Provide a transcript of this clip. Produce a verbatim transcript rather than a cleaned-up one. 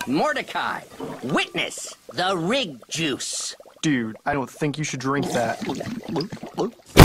Mordecai, witness the rig juice. Dude, I don't think you should drink that.